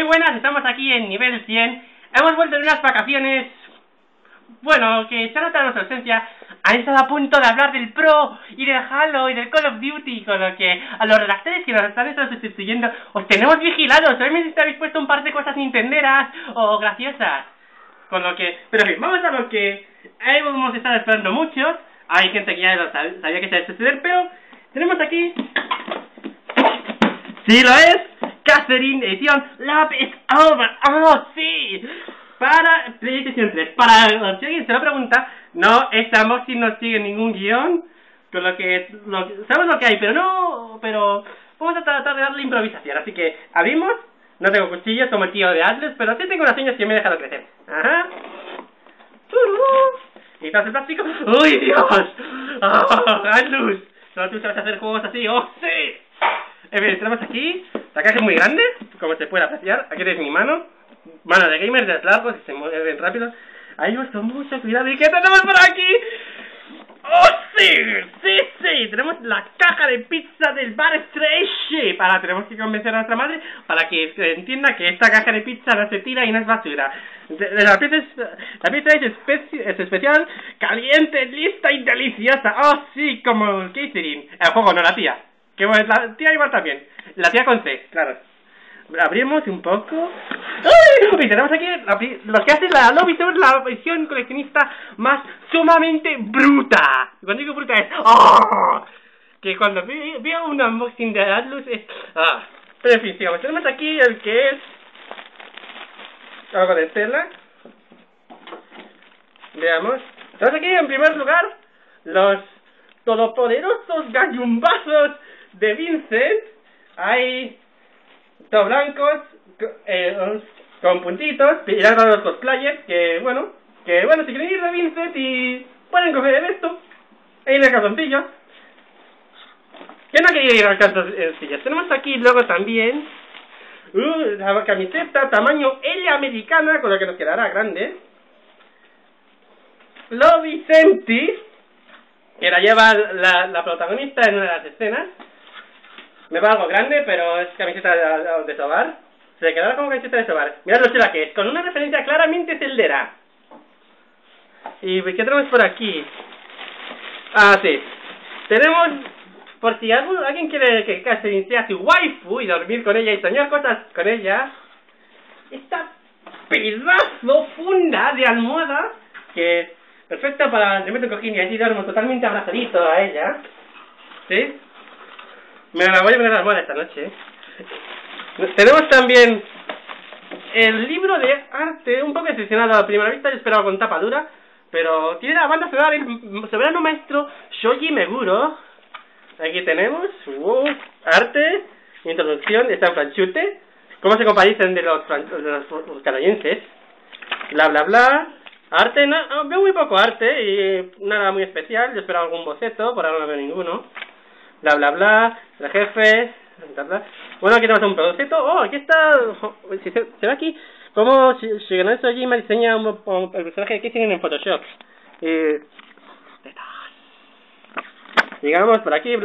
Muy buenas, estamos aquí en nivel 100. Hemos vuelto de unas vacaciones, bueno, que se ha notado nuestra ausencia. Han estado a punto de hablar del Pro y del Halo y del Call of Duty, con lo que a los redactores que nos están sustituyendo os tenemos vigilados. Obviamente habéis puesto un par de cosas nintenderas o graciosas, con lo que, pero en fin, vamos a lo que hemos estado esperando muchos. Hay gente que ya lo sabía que se iba a suceder, pero tenemos aquí, sí lo es, Catherine edición Love is Over. ¡Oh, sí! Para PlayStation 3. Para si alguien se lo pregunta, no, esta unboxing no sigue ningún guión, con lo que sabemos lo que hay, pero vamos a tratar de darle improvisación. Así que abrimos. No tengo cuchillos como el tío de Atlas, pero sí tengo unas uñas que me he dejado crecer. Ajá. Y tras el plástico. ¡Uy, Dios! ¡Oh, Atlus! Solo tú sabes hacer juegos así. ¡Oh, sí! En fin, tenemos aquí. La caja es muy grande, como se puede apreciar. Aquí tenéis mi mano. Mano de gamer de largos, que se mueven rápido. Ahí vas con mucho cuidado. ¿Y qué tenemos por aquí? ¡Oh, sí! ¡Sí, sí! Tenemos la caja de pizza del bar Stretchy. Tenemos que convencer a nuestra madre para que entienda que esta caja de pizza no se tira y no es basura. La pizza es especial, caliente, lista y deliciosa. ¡Oh, sí! Como el catering. El juego, no la tía. Que bueno, la tía igual también. La tía con C, claro. Abrimos un poco. ¡Ay! Y tenemos aquí lo que hace la Lobby sobre la versión coleccionista más sumamente bruta. Cuando digo bruta es ¡oh! Que cuando veo un unboxing de Atlus es ¡ah! Pero en fin, sigamos. Tenemos aquí el que es algo de tela. Veamos. Tenemos aquí en primer lugar los todopoderosos gallumbazos de Vincent. Hay todos blancos, con puntitos, y ya los cosplayers, que bueno, si quieren ir de Vincent y pueden coger esto, e ir de calzoncillos. ¿Quién no quería ir a calzoncillos? Tenemos aquí luego también la camiseta tamaño L americana, con la que nos quedará grande. Lo Vicenti, que la lleva la protagonista en una de las escenas. Me va algo grande, pero es camiseta de sobar. Se quedará como camiseta de sobar. Mirad lo chula que es, con una referencia claramente celdera. ¿Y qué tenemos por aquí? Ah, sí. Tenemos, por si alguien quiere que Catherine sea su waifu y dormir con ella y soñar cosas con ella, esta pedazo funda de almohada, que es perfecta para le meto un cojín y así duermo totalmente abrazadito a ella. ¿Sí? Me la voy a poner a la almohada esta noche. Tenemos también el libro de arte, un poco decepcionado a primera vista, yo esperaba con tapa dura, pero tiene la banda sonora del soberano maestro Shoji Meguro. Aquí tenemos arte, introducción de San Franchute, cómo se comparecen de los canadienses, bla bla bla. Arte, no, veo muy poco arte y nada muy especial, yo esperaba algún boceto, por ahora no veo ninguno. Bla bla bla, el jefe, bla bla. Bueno, aquí tenemos un producto. Oh, aquí está. Se ve aquí cómo Shigenori Sojima diseña el personaje de Kissing en Photoshop. Digamos por aquí,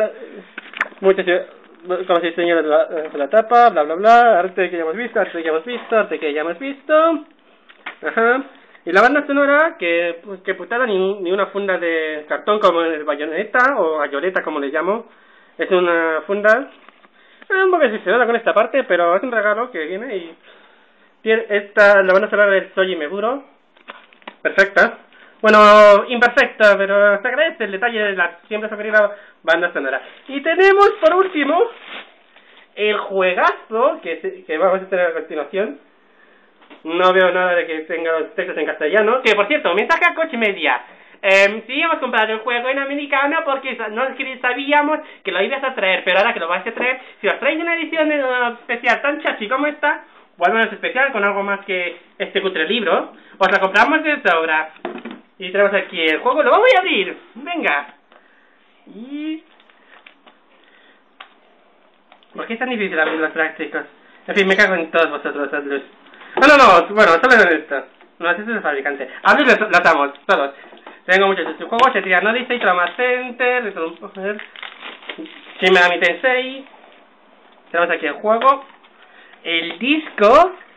cómo se diseña la tapa, bla bla bla. Arte que ya hemos visto, arte que ya hemos visto. Ajá. Y la banda sonora, que putada, ni una funda de cartón como el Bayonetta, o Ayoleta como le llamo. Es una funda un poco decepcionada con esta parte, pero es un regalo que viene y tiene la banda sonora del Shoji Meguro. Perfecta. Bueno, imperfecta, pero se agradece el detalle de la siempre sugerida banda sonora. Y tenemos por último el juegazo que vamos a tener a continuación. No veo nada de que tenga los textos en castellano. Que por cierto, mensaje a Coach Media. Sí, hemos comprado el juego en americano porque no sabíamos que lo ibas a traer, pero ahora que lo vais a traer, si os traéis una edición especial tan chachi como esta, o al menos especial con algo más que este cutre libro, os la compramos de sobra. Y tenemos aquí el juego, lo vamos a abrir. Venga. Y... ¿por qué es tan difícil abrir los prácticos? En fin, me cago en todos vosotros, Atlus. No, bueno, solo en esto. No, este es el fabricante. Atlus lo atamos, todos. Tengo muchos de sus juegos, Tetria no dice, Trauma Center, Shin Megami Tensei. Tenemos aquí el juego. El disco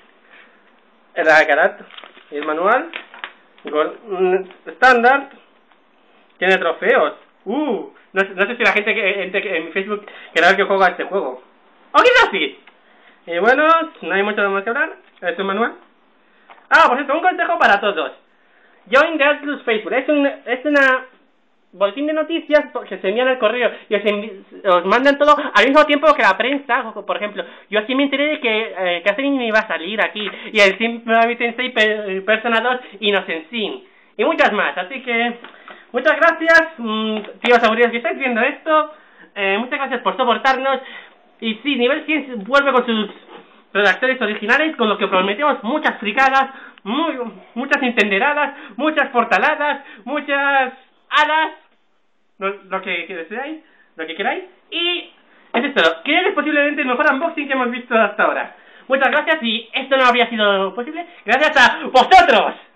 la carat y el manual. Estándar. Tiene trofeos. No sé si la gente que en mi Facebook quiere ver que juego a este juego. ¡O quizás sí! Y bueno, no hay mucho más que hablar. Es un manual. Por cierto, un consejo para todos. Join the Atlus Facebook. Es una boletín de noticias que se envían al correo y os mandan todo al mismo tiempo que la prensa. Por ejemplo, yo así me enteré de que Catherine iba a salir aquí, y el Shin Megami Tensei Persona 2 Innocent Sin, y muchas más. Así que muchas gracias, tíos aburridos que estáis viendo esto. Muchas gracias por soportarnos. Y sí, Nivel 100 vuelve con sus redactores originales, con lo que prometemos muchas fricadas, muchas intenderadas, muchas portaladas, muchas alas, lo que deseáis, lo que queráis. Y es esto, que es posiblemente el mejor unboxing que hemos visto hasta ahora. Muchas gracias, y esto no habría sido posible gracias a vosotros.